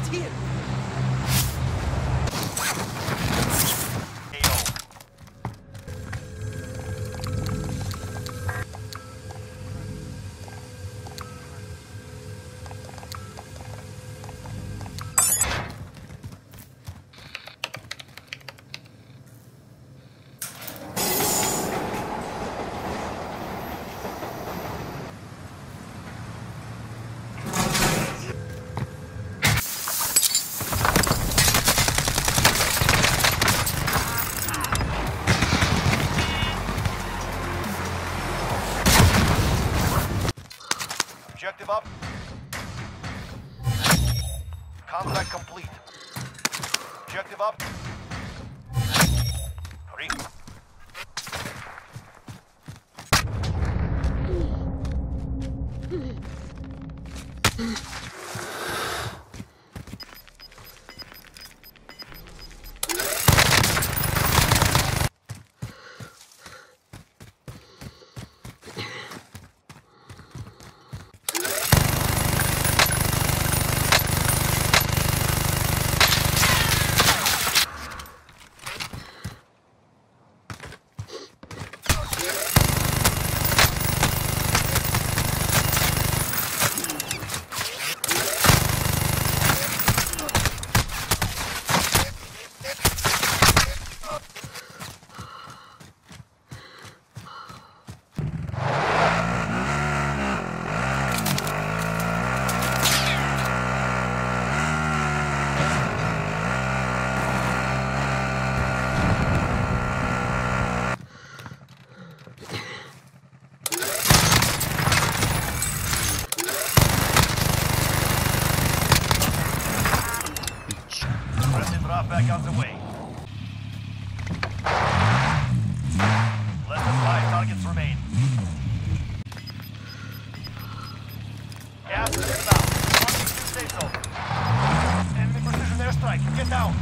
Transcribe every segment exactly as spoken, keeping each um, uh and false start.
here. Objective up. Contract complete. Objective up. Hurry. Back on the way. Less than five targets remain. Gas is inbound. Marking two safe zone. Enemy precision airstrike. Get down.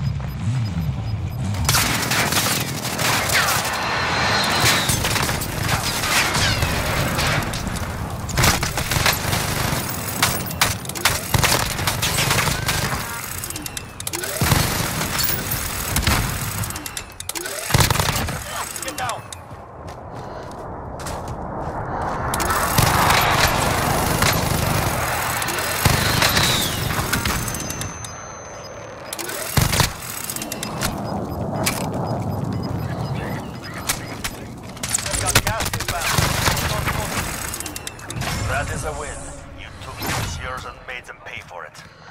That is a win. You took these years and made them pay for it.